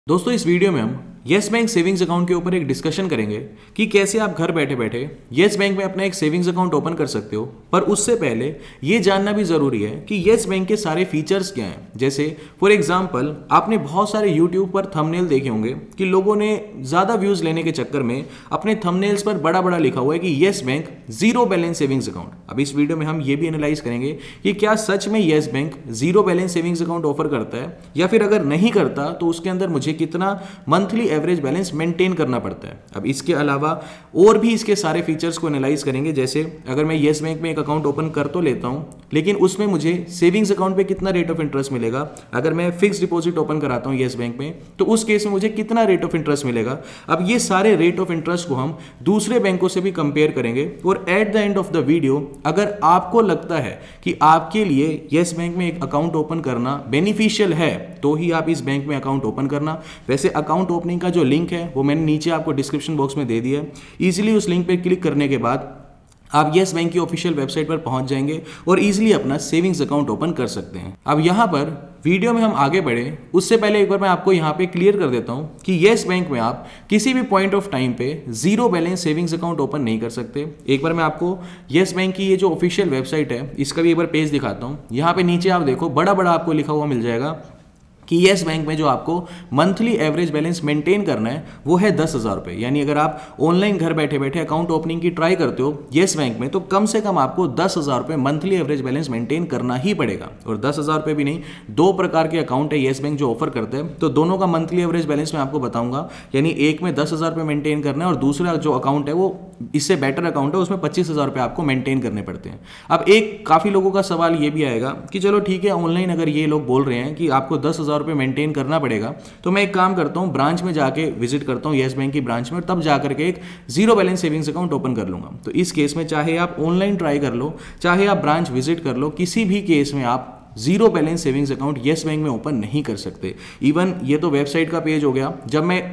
दोस्तों इस वीडियो में हम येस बैंक सेविंग्स अकाउंट के ऊपर एक डिस्कशन करेंगे कि कैसे आप घर बैठे बैठे येस बैंक में अपना एक सेविंग्स अकाउंट ओपन कर सकते हो। पर उससे पहले ये जानना भी ज़रूरी है कि येस बैंक के सारे फीचर्स क्या हैं। जैसे फॉर एग्जांपल आपने बहुत सारे यूट्यूब पर थंबनेल देखे होंगे कि लोगों ने ज़्यादा व्यूज़ लेने के चक्कर में अपने थंबनेल्स पर बड़ा बड़ा लिखा हुआ है कि yes bank zero balance savings account. अब इस वीडियो में हम ये भी एनालाइज करेंगे कि क्या सच में yes bank zero balance savings account offer करता है, या फिर अगर नहीं करता तो उसके अंदर मुझे कितना मंथली एवरेज बैलेंस मेंटेन करना पड़ता है। अब इसके अलावा और भी इसके सारे फीचर्स को एनालाइज करेंगे। जैसे अगर मैं येस बैंक में एक अकाउंट ओपन कर तो लेता हूं, लेकिन उसमें मुझे सेविंग्स अकाउंट पे कितना रेट ऑफ इंटरेस्ट मिलेगा। अगर मैं फिक्स डिपॉजिट ओपन कराता हूं येस बैंक में तो उस केस में मुझे कितना रेट ऑफ इंटरेस्ट मिलेगा। अब ये सारे रेट ऑफ इंटरेस्ट को हम दूसरे बैंकों से भी कंपेयर करेंगे और at the end of the video अगर आपको लगता है कि आपके लिए येस बैंक में एक अकाउंट ओपन करना बेनिफिशियल है तो ही आप इस बैंक में अकाउंट ओपन करना। वैसे अकाउंट ओपनिंग का जो लिंक है वो मैंने नीचे आपको डिस्क्रिप्शन बॉक्स में दे दिया है। इजीली उस लिंक पे क्लिक करने के बाद आप येस बैंक की ऑफिशियल वेबसाइट पर पहुंच जाएंगे और इजीली अपना सेविंग्स अकाउंट ओपन कर सकते हैं। अब यहां पर वीडियो में हम आगे बढ़े उससे पहले एक बार मैं आपको यहां पे क्लियर कर देता हूं कि येस बैंक में आप किसी भी पॉइंट ऑफ टाइम पे zero balance savings account open नहीं कर सकते। एक बार मैं आपको येस बैंक की ये जो ऑफिशियल वेबसाइट है इसका भी एक बार पेज दिखाता हूं। यहां पे नीचे आप देखो बड़ा बड़ा आपको लिखा हुआ मिल जाएगा कि येस बैंक में जो आपको मंथली एवरेज बैलेंस मेंटेन करना है वो है 10,000 रुपये। यानी अगर आप ऑनलाइन घर बैठे बैठे अकाउंट ओपनिंग की ट्राई करते हो येस बैंक में तो कम से कम आपको 10,000 रुपये मंथली एवरेज बैलेंस मेंटेन करना ही पड़ेगा। और 10,000 रुपये भी नहीं, दो प्रकार के अकाउंट है येस बैंक जो ऑफर करते हैं, तो दोनों का मंथली एवरेज बैलेंस मैं आपको बताऊंगा। यानी एक में 10,000 रुपये मेंटेन करना है और दूसरा जो अकाउंट है वो इससे बेटर अकाउंट है, उसमें 25,000 रुपये आपको मेंटेन करने पड़ते हैं। अब एक काफ़ी लोगों का सवाल ये भी आएगा कि चलो ठीक है, ऑनलाइन अगर ये लोग बोल रहे हैं कि आपको 10,000 रुपये मेंटेन करना पड़ेगा तो मैं एक काम करता हूं, ब्रांच में जाके विजिट करता हूं येस बैंक की ब्रांच में और तब जाकर के एक zero balance savings account open कर लूंगा। तो इस केस में चाहे आप ऑनलाइन ट्राई कर लो चाहे आप ब्रांच विजिट कर लो, किसी भी केस में आप zero balance savings account yes bank में ओपन नहीं कर सकते। इवन ये तो वेबसाइट का पेज हो गया।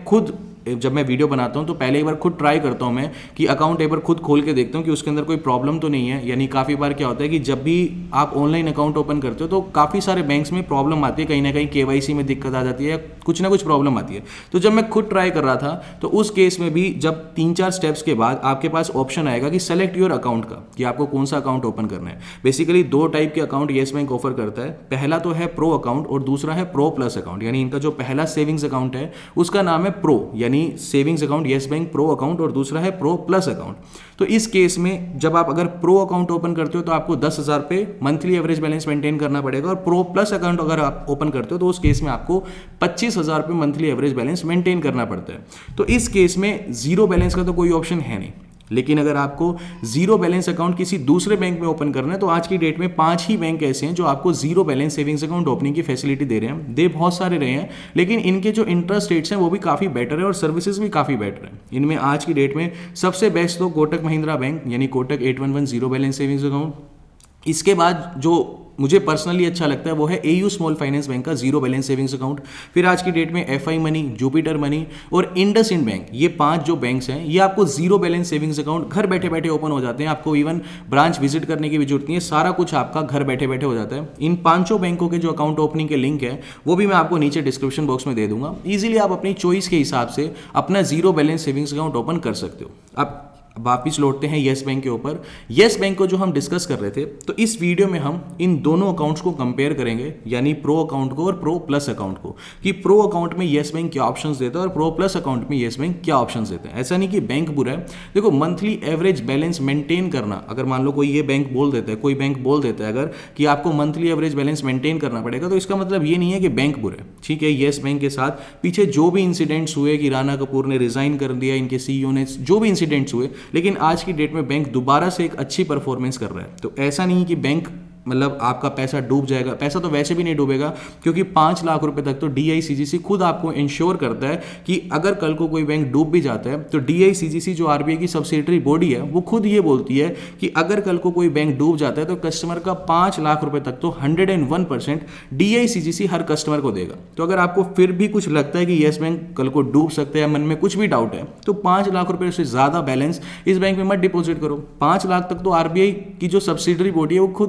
जब मैं वीडियो बनाता हूं तो पहले एक बार खुद ट्राई करता हूं मैं कि अकाउंट एक बार खुद खोल के देखता हूं कि उसके अंदर कोई प्रॉब्लम तो नहीं है। यानी काफ़ी बार क्या होता है कि जब भी आप ऑनलाइन अकाउंट ओपन करते हो तो काफ़ी सारे बैंक्स में प्रॉब्लम आती है, कहीं ना कहीं KYC में दिक्कत आ जाती है या कुछ ना कुछ प्रॉब्लम आती है। तो जब मैं खुद ट्राई कर रहा था तो उस केस में भी जब 3-4 स्टेप्स के बाद आपके पास ऑप्शन आएगा कि सेलेक्ट योर अकाउंट का, कि आपको कौन सा अकाउंट ओपन करना है। बेसिकली दो टाइप के अकाउंट येस बैंक ऑफर करता है। पहला तो है प्रो अकाउंट और दूसरा है प्रो प्लस अकाउंट। यानी इनका जो पहला सेविंग्स अकाउंट है उसका नाम है प्रो, यानी savings account yes bank pro account, और दूसरा है प्रो प्लस अकाउंट। तो इस केस में जब आप अगर प्रो अकाउंट ओपन करते हो तो आपको 10,000 पे मंथली एवरेज बैलेंस मेंटेन करना पड़ेगा, और प्रो प्लस अकाउंट अगर आप ओपन करते हो तो उस केस में आपको 25,000 पे मंथली एवरेज बैलेंस मेंटेन करना पड़ता है। तो इस केस में जीरो बैलेंस का तो कोई ऑप्शन है नहीं। लेकिन अगर आपको जीरो बैलेंस अकाउंट किसी दूसरे बैंक में ओपन करना है तो आज की डेट में 5 ही बैंक ऐसे हैं जो आपको zero balance savings account opening की फैसिलिटी दे रहे हैं। दे बहुत सारे रहे हैं, लेकिन इनके जो इंटरेस्ट रेट्स हैं वो भी काफ़ी बेटर है और सर्विसेज भी काफ़ी बेटर है। इनमें आज की डेट में सबसे बेस्ट तो कोटक महिंद्रा बैंक यानी Kotak 811 zero balance savings account. इसके बाद जो मुझे पर्सनली अच्छा लगता है वो है AU स्मॉल फाइनेंस बैंक का जीरो बैलेंस सेविंग्स अकाउंट। फिर आज की डेट में FI मनी, जुपिटर मनी और इंडसइंड बैंक, ये 5 जो बैंक्स हैं ये आपको जीरो बैलेंस सेविंग्स अकाउंट घर बैठे बैठे ओपन हो जाते हैं। आपको इवन ब्रांच विजिट करने की भी जरूरत नहीं है, सारा कुछ आपका घर बैठे बैठे हो जाता है। इन 5 बैंकों के जो अकाउंट ओपनिंग के लिंक है वो भी मैं आपको नीचे डिस्क्रिप्शन बॉक्स में दे दूंगा। ईजिली आप अपनी चॉइस के हिसाब से अपना zero balance savings account open कर सकते हो। अब वापिस लौटते हैं येस बैंक के ऊपर। येस बैंक को जो हम डिस्कस कर रहे थे तो इस वीडियो में हम इन दोनों अकाउंट्स को कंपेयर करेंगे, यानी प्रो अकाउंट को और प्रो प्लस अकाउंट को, कि प्रो अकाउंट में येस बैंक क्या ऑप्शंस देता है और प्रो प्लस अकाउंट में येस बैंक क्या ऑप्शंस देता है। ऐसा नहीं कि बैंक बुरा है। देखो, मंथली एवरेज बैलेंस मेंटेन करना, अगर मान लो कोई बैंक बोल देता है अगर कि आपको मंथली एवरेज बैलेंस मेंटेन करना पड़ेगा, तो इसका मतलब ये नहीं है कि बैंक बुरा है। ठीक है, येस बैंक के साथ पीछे जो भी इंसिडेंट्स हुए कि राणा कपूर ने रिजाइन कर दिया, इनके CEO ने, जो भी इंसिडेंट्स हुए, लेकिन आज की डेट में बैंक दोबारा से एक अच्छी परफॉर्मेंस कर रहा है। तो ऐसा नहीं कि बैंक मतलब आपका पैसा डूब जाएगा। पैसा तो वैसे भी नहीं डूबेगा, क्योंकि 5 लाख रुपए तक तो DICGC खुद आपको इंश्योर करता है कि अगर कल को कोई बैंक डूब भी जाता है तो DICGC जो RBI की सब्सिडरी बॉडी है वो खुद ये बोलती है कि अगर कल को कोई बैंक डूब जाता है तो कस्टमर का 5 लाख रुपए तक तो 101% DICGC हर कस्टमर को देगा। तो अगर आपको फिर भी कुछ लगता है कि येस बैंक कल को डूब सकता है, मन में कुछ भी डाउट है, तो 5 लाख रुपए से ज़्यादा बैलेंस इस बैंक में मत डिपॉजिट करो। 5 लाख तक तो RBI की जो सब्सिडरी बॉडी है वो खुद गारंटी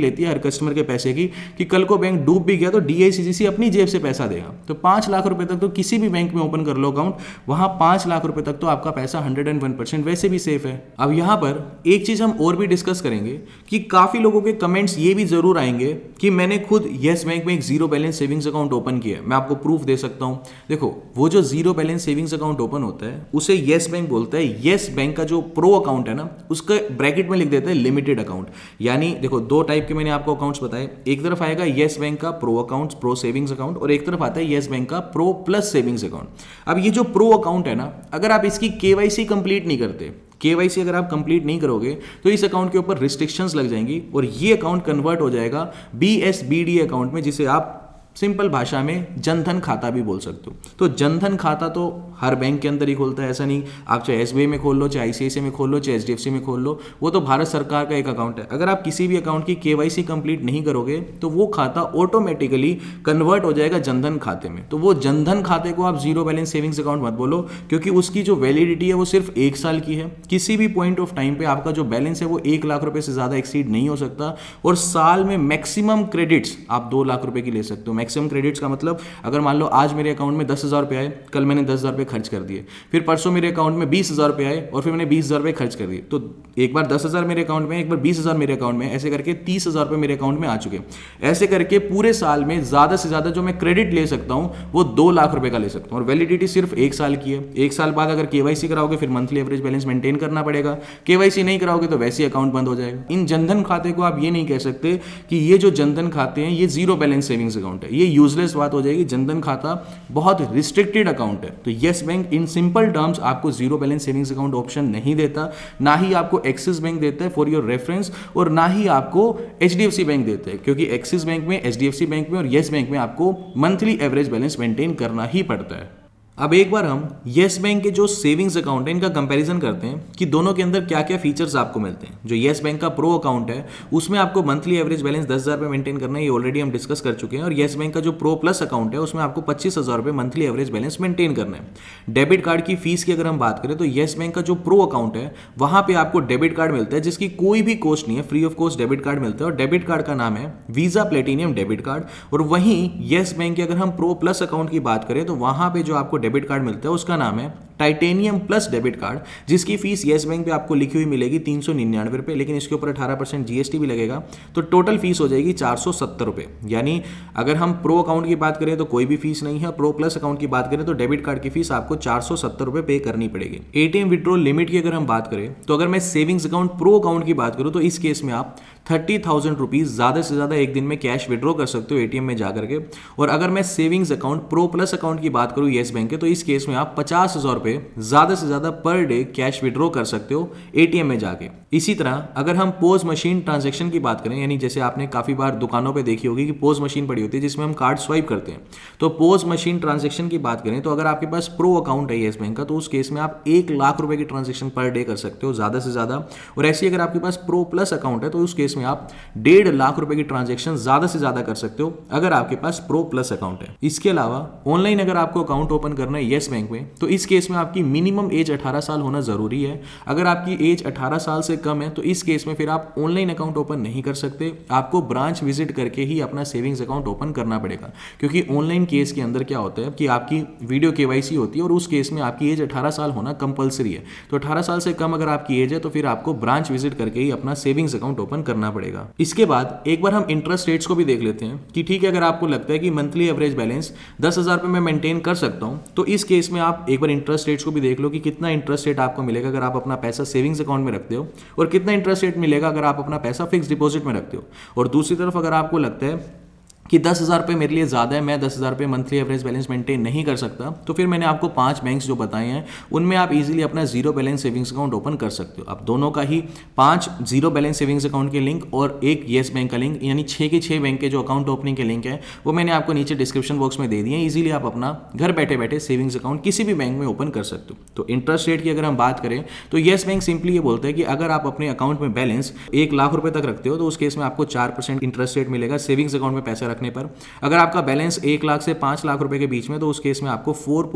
लेती है हर कस्टमर के पैसे की कि कल को बैंक डूब भी गया तो DICGC अपनी जेब से पैसा देगा। तो 5 लाख रुपए तक तो किसी भी बैंक में ओपन कर लो अकाउंट, वहां 5 लाख रुपए तक तो आपका पैसा 101% वैसे भी सेफ है। अब यहां पर एक चीज हम और भी डिस्कस करेंगे कि काफी लोगों के कमेंट्स ये भी जरूर आएंगे कि मैंने खुद येस बैंक में एक zero balance savings account open किया है, मैं आपको प्रूफ दे सकता हूं। देखो, वो जो zero balance savings account open होता है उसे येस बैंक बोलता है। येस बैंक का जो प्रो अकाउंट है ना, उसका ब्रैकेट में लिख देता है लिमिटेड अकाउंट। यानी देखो, दो टाइप के मैंने आपको अकाउंट्स बताए, एक तरफ आएगा येस बैंक का pro account, pro savings account, और एक तरफ आता है येस बैंक का प्रो प्लस सेविंग्स अकाउंट। अब ये जो प्रो अकाउंट है ना, अगर आप इसकी KYC कंप्लीट नहीं करते, KYC अगर आप कंप्लीट नहीं करोगे तो इस अकाउंट के ऊपर रिस्ट्रिक्शंस लग जाएंगी और ये अकाउंट कन्वर्ट हो जाएगा BSBD अकाउंट में, जिसे आप सिंपल भाषा में जनधन खाता भी बोल सकते हो। तो जनधन खाता तो हर बैंक के अंदर ही खोलता है, ऐसा नहीं आप चाहे SBI में खोल लो, चाहे ICICI में खोल लो, चाहे HDFC में खोल लो, वो तो भारत सरकार का एक अकाउंट है। अगर आप किसी भी अकाउंट की KYC कंप्लीट नहीं करोगे तो वो खाता ऑटोमेटिकली कन्वर्ट हो जाएगा जनधन खाते में। तो वो जनधन खाते को आप जीरो बैलेंस सेविंग्स अकाउंट मत बोलो, क्योंकि उसकी जो वैलिडिटी है वो सिर्फ 1 साल की है। किसी भी पॉइंट ऑफ टाइम पे आपका जो बैलेंस है वो 1 लाख रुपए से ज्यादा एक्सीड नहीं हो सकता, और साल में मैक्सिमम क्रेडिट्स आप 2 लाख रुपए की ले सकते हो। मैक्सिमम क्रेडिट्स का मतलब, अगर मान लो आज मेरे अकाउंट में 10,000 रुपए आए, कल मैंने 10,000 रुपए खर्च कर दिए, फिर परसों मेरे अकाउंट में 20,000 रुपए आए और फिर मैंने 20,000 रुपए खर्च कर दिए, तो एक बार 10,000 मेरे अकाउंट में, एक बार 20,000 मेरे अकाउंट में, ऐसे करके 30,000 रुपए मेरे अकाउंट में आ चुके। ऐसे करके पूरे साल में ज्यादा से ज्यादा जो मैं क्रेडिट ले सकता हूं वो 2 लाख रुपए का ले सकता हूं, और वैलिडिटी सिर्फ 1 साल की है। 1 साल बाद अगर KYC कराओगे फिर मंथली एवरेज बैलेंस मेंटेन करना पड़ेगा, KYC नहीं कराओगे तो वैसे ही अकाउंट बंद हो जाएगा। इन जनधन खाते को आप ये नहीं कह सकते कि ये जो जनधन खाते हैं ये जीरो बैलेंस सेविंग्स अकाउंट है, ये यूजलेस बात हो जाएगी। जनधन खाता बहुत रिस्ट्रिक्टेड अकाउंट है। तो yes bank in simple terms आपको zero balance savings account option नहीं देता, ना ही आपको एक्सिस बैंक देता है फॉर योर रेफरेंस, और ना ही आपको HDFC बैंक देता है, क्योंकि एक्सिस बैंक में, HDFC बैंक में और येस बैंक में आपको मंथली एवरेज बैलेंस मेंटेन करना ही पड़ता है। अब एक बार हम येस बैंक के जो सेविंग्स अकाउंट है इनका कंपैरिजन करते हैं कि दोनों के अंदर क्या क्या फीचर्स आपको मिलते हैं। जो येस बैंक का प्रो अकाउंट है उसमें आपको मंथली एवरेज बैलेंस 10,000 रुपये मेंटेन करना है, ये ऑलरेडी हम डिस्कस कर चुके हैं। और येस बैंक का जो प्रो प्लस अकाउंट है उसमें आपको 25,000 रुपये मंथली एवरेज बैलेंस मेंटेन करना है। डेबिट कार्ड की फीस की अगर हम बात करें तो येस बैंक का जो प्रो अकाउंट है वहां पर आपको डेबिट कार्ड मिलता है जिसकी कोई भी कॉस्ट नहीं है, free of cost debit card मिलता है, और डेबिट कार्ड का नाम है वीजा प्लेटिनियम डेबिट कार्ड। और वहीं येस बैंक के अगर हम प्रो प्लस अकाउंट की बात करें तो वहां पर जो आपको डेबिट कार्ड मिलता है उसका नाम है टाइटेनियम प्लस डेबिट कार्ड, जिसकी फीस येस बैंक पे आपको लिखी हुई मिलेगी 399 रुपये, लेकिन इसके ऊपर 18% GST भी लगेगा, तो टोटल फीस हो जाएगी 470 रुपये। यानी अगर हम प्रो अकाउंट की बात करें तो कोई भी फीस नहीं है, प्रो प्लस अकाउंट की बात करें तो डेबिट कार्ड की फीस आपको 470 रुपये पे करनी पड़ेगी। ATM विड्रॉल लिमिट की अगर हम बात करें तो अगर मैं सेविंग्स अकाउंट प्रो अकाउंट की बात करूं तो इस केस में आप 30,000 रुपीज ज्यादा से ज्यादा एक दिन में कैश विड्रॉ कर सकते हो ATM में जाकर के। और अगर मैं savings account pro plus account की बात करूं येस बैंक के, तो इस केस में आप 50,000 रुपए ज्यादा से ज्यादा पर डे कैश विड्रॉ कर सकते हो ATM में जाके। इसी तरह अगर हम पोज मशीन ट्रांजेक्शन की बात करें, यानी जैसे आपने काफी बार दुकानों पे देखी होगी कि पोज मशीन पड़ी होती है जिसमें हम कार्ड स्वाइप करते हैं, तो पोज मशीन ट्रांजेक्शन की बात करें तो अगर आपके पास प्रो अकाउंट है येस बैंक का तो उस केस में आप 1 लाख रुपए की ट्रांजेक्शन पर डे कर सकते हो ज्यादा से ज्यादा। और ऐसी अगर आपके पास प्रो प्लस अकाउंट है तो उस केस में आप 1.5 लाख रुपए की ट्रांजेक्शन ज्यादा से ज्यादा कर सकते हो अगर आपके पास प्रो प्लस अकाउंट है। इसके अलावा ऑनलाइन अगर आपको अकाउंट ओपन करना है येस बैंक में तो इस केस में आपकी मिनिमम एज 18 साल होना जरूरी है। अगर आपकी एज 18 साल से कम है तो इस केस में फिर आप ऑनलाइन अकाउंट ओपन नहीं कर सकते, आपको ब्रांच विजिट करके ही अपना सेविंग्स अकाउंट ओपन करना पड़ेगा। क्योंकि ऑनलाइन केस के अंदर क्या होता है कि आपकी वीडियो KYC होती है और उस केस में आपकी एज 18 साल होना कंपलसरी है। तो 18 साल से कम अगर आपकी एज है तो फिर आपको ब्रांच विजिट करके ही अपना सेविंग्स अकाउंट ओपन करना पड़ेगा। इसके बाद एक बार हम इंटरेस्ट रेट्स को भी देख लेते हैं कि ठीक है, अगर आपको लगता है कि मंथली एवरेज बैलेंस 10,000 रुपये में मेंटेन कर सकता हूं तो इस केस में आप एक बार इंटरेस्ट रेट्स को भी देख लो कि कितना इंटरेस्ट रेट आपको मिलेगा अगर आप अपना पैसा सेविंग्स अकाउंट में रखते हो, और कितना इंटरेस्ट रेट मिलेगा अगर आप अपना पैसा फिक्स डिपॉजिट में रखते हो। और दूसरी तरफ अगर आपको लगता है कि 10,000 रुपये मेरे लिए ज़्यादा है, मैं 10,000 रुपये मंथली एवरेज बैलेंस मेंटेन नहीं कर सकता, तो फिर मैंने आपको 5 बैंक्स जो बताए हैं उनमें आप इजीली अपना zero balance savings account open कर सकते हो। आप दोनों का ही 5 जीरो बैलेंस सेविंग्स अकाउंट के लिंक और एक येस बैंक का लिंक, यानी 6 के 6 बैंक के जो अकाउंट ओपनिंग के लिंक है वो मैंने आपको नीचे डिस्क्रिप्शन बॉक्स में दे दिए हैं। इजीली आप अपना घर बैठे बैठे सेविंग्स अकाउंट किसी भी बैंक में ओपन कर सकते हो। तो इंटरेस्ट रेट की अगर हम बात करें तो येस बैंक सिंपली ये बोलता है कि अगर आप अपने अकाउंट में बैलेंस 1 लाख रुपये तक रखते हो तो उस केस में आपको 4% इंटरेस्ट रेट मिलेगा सेविंग्स अकाउंट में पैसा रखने पर। अगर आपका बैलेंस 1 लाख से 5 लाख रुपए के बीच में, तो उस केस में आपको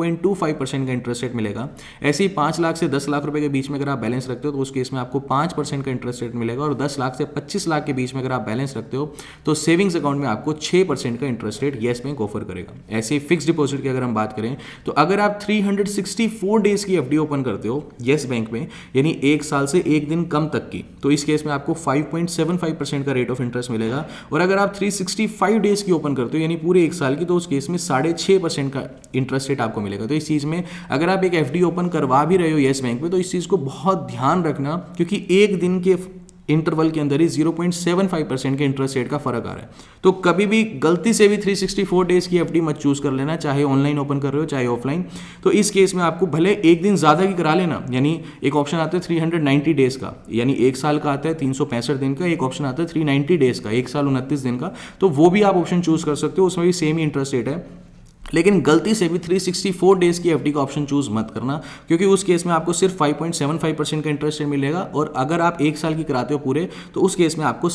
4.25% का इंटरेस्ट रेट मिलेगा। ऐसे ही 5 लाख से 10 लाख रुपए के बीच में अगर आप बैलेंस रखते हो तो उस केस में आपको 5% का इंटरेस्ट रेट मिलेगा। और 10 लाख से 25 लाख के बीच में अगर आप बैलेंस रखते हो तो सेविंग्स अकाउंट में आपको 6% का interest rate yes bank offer करेगा। ऐसे ही फिक्स डिपॉजिट की अगर हम बात करें तो अगर आप 364 डेज की एफडी ओपन करते हो येस बैंक में, यानी 1 साल से 1 दिन कम तक की, तो इस केस में आपको 5.75% का रेट ऑफ इंटरेस्ट मिलेगा। और अगर आप 365 डेज की ओपन करते हो यानी पूरे 1 साल की, तो उस केस में 6.5% का इंटरेस्ट रेट आपको मिलेगा। तो इस चीज में अगर आप एक एफडी ओपन करवा भी रहे हो येस बैंक में, तो इस चीज को बहुत ध्यान रखना, क्योंकि एक दिन के इंटरवल के अंदर ही 0.75% के इंटरेस्ट रेट का फर्क आ रहा है। तो कभी भी गलती से भी 364 डेज की एफडी मत चूज कर लेना, चाहे ऑनलाइन ओपन कर रहे हो चाहे ऑफलाइन। तो इस केस में आपको भले एक दिन ज्यादा की करा लेना, यानी एक ऑप्शन आता है 390 डेज का, यानी 1 साल का आता है 365 दिन का, एक ऑप्शन आता है 390 डेज का, 1 साल 29 दिन का, तो वो भी आप ऑप्शन चूज कर सकते हो, उसमें भी सेम ही इंटरेस्ट रेट है। लेकिन गलती से भी 364 डेज की एफडी का ऑप्शन चूज मत करना, क्योंकि उस केस में आपको सिर्फ 5.75% का इंटरेस्ट रेट मिलेगा। और अगर आप 1 साल की कराते हो पूरे, तो उस केस में आपको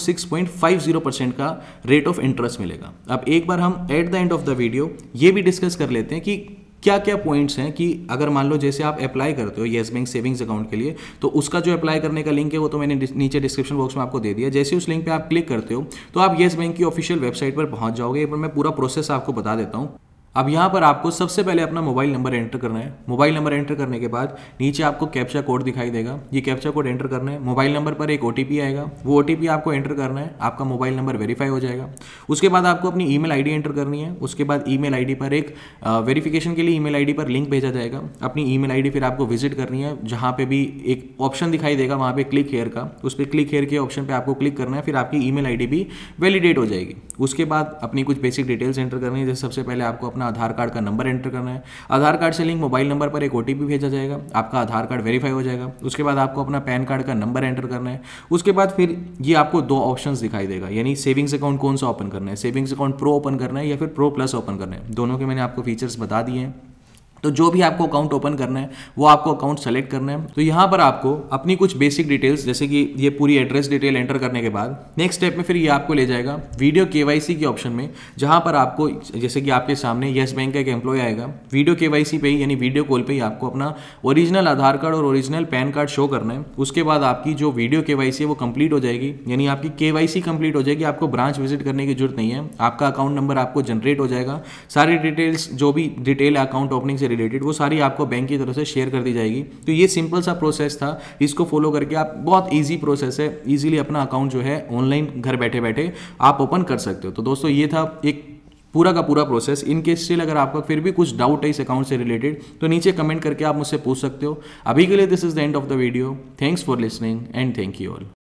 6.50% का रेट ऑफ इंटरेस्ट मिलेगा। अब एक बार हम at the end of the video ये भी डिस्कस कर लेते हैं कि क्या क्या पॉइंट्स हैं कि अगर मान लो जैसे आप अप्लाई करते हो येस बैंक सेविंग्स अकाउंट के लिए, तो उसका जो अप्लाई करने का लिंक है वो तो मैंने नीचे डिस्क्रिप्शन बॉक्स में आपको दे दिया। जैसे उस लिंक पे आप क्लिक करते हो तो आप येस बैंक की ऑफिशियल वेबसाइट पर पहुंच जाओगे। पर मैं पूरा प्रोसेस आपको बता देता हूँ। अब यहाँ पर आपको सबसे पहले अपना मोबाइल नंबर एंटर करना है। मोबाइल नंबर एंटर करने के बाद नीचे आपको कैप्चा कोड दिखाई देगा, ये कैप्चा कोड एंटर करना है। मोबाइल नंबर पर एक ओटीपी आएगा, वो ओटीपी आपको एंटर करना है, आपका मोबाइल नंबर वेरीफाई हो जाएगा। उसके बाद आपको अपनी ईमेल आईडी एंटर करनी है। उसके बाद ईमेल आईडी पर एक वेरिफिकेशन के लिए ईमेल आईडी पर लिंक भेजा जाएगा। अपनी ईमेल आईडी फिर आपको विजिट करनी है, जहाँ पे भी एक ऑप्शन दिखाई देगा वहाँ पे क्लिक हेयर का, उस पर क्लिक हेयर के ऑप्शन पे आपको क्लिक करना है, फिर आपकी ईमेल आईडी भी वैलिडेट हो जाएगी। उसके बाद अपनी कुछ बेसिक डिटेल्स एंटर करनी है, जैसे सबसे पहले आपको अपना आधार कार्ड का नंबर एंटर करना है। आधार कार्ड से लिंक मोबाइल नंबर पर एक ओटीपी भेजा जाएगा, आपका आधार कार्ड वेरीफाई हो जाएगा। उसके बाद आपको अपना पैन कार्ड का नंबर एंटर करना है। उसके बाद फिर ये आपको 2 ऑप्शंस दिखाई देगा, यानी सेविंग्स अकाउंट कौन सा ओपन करना है, सेविंग्स अकाउंट प्रो ओपन करना है या फिर प्रो प्लस ओपन करना है। दोनों के मैंने आपको फीचर्स बता दिए हैं। तो जो भी आपको अकाउंट ओपन करना है वो आपको अकाउंट सेलेक्ट करना है। तो यहाँ पर आपको अपनी कुछ बेसिक डिटेल्स, जैसे कि ये पूरी एड्रेस डिटेल एंटर करने के बाद नेक्स्ट स्टेप में फिर ये आपको ले जाएगा वीडियो केवाईसी के ऑप्शन में, जहाँ पर आपको जैसे कि आपके सामने येस बैंक का एक एम्प्लॉय आएगा। वीडियो केवाईसी पे ही यानी वीडियो कॉल पे ही आपको अपना ओरिजिनल आधार कार्ड और ओरिजिनल पैन कार्ड शो करना है। उसके बाद आपकी जो वीडियो केवाईसी है वो कंप्लीट हो जाएगी, यानी आपकी केवाईसी कंप्लीट हो जाएगी। आपको ब्रांच विजिट करने की जरूरत नहीं है, आपका अकाउंट नंबर आपको जनरेट हो जाएगा। सारी डिटेल्स जो भी डिटेल है अकाउंट ओपनिंग से रिलेटेड वो सारी आपको बैंक की तरफ से शेयर कर दी जाएगी। तो ये सिंपल सा प्रोसेस था, इसको फॉलो करके आप, बहुत इजी प्रोसेस है, इजीली अपना अकाउंट जो है ऑनलाइन घर बैठे बैठे आप ओपन कर सकते हो। तो दोस्तों ये था एक पूरा का पूरा प्रोसेस। इन केस स्टिल अगर आपका फिर भी कुछ डाउट है इस अकाउंट से रिलेटेड तो नीचे कमेंट करके आप मुझसे पूछ सकते हो। अभी के लिए this is the end of the video. Thanks for listening and thank you all.